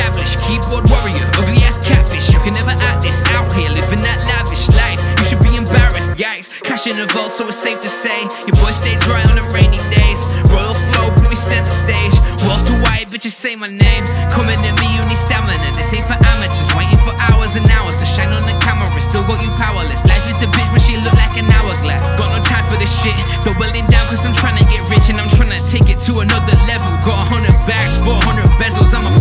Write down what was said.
established keyboard warrior, ugly ass catfish. You can never act this out here, living that lavish life. You should be embarrassed, guys. Cash in the vault, so it's safe to say your boy stay dry on the rainy days. Royal flow, put me center stage. Walk to white, bitches say my name. Coming at me, you need stamina. This ain't for amateurs, waiting for hours and hours to shine on the camera. Still got you powerless. Life is a bitch, but she look like an hourglass. Got no time for this shit. Doubling down, cause I'm trying to get rich and I'm trying to take it to another level. Got 100 bags, 400 bezels. I'm a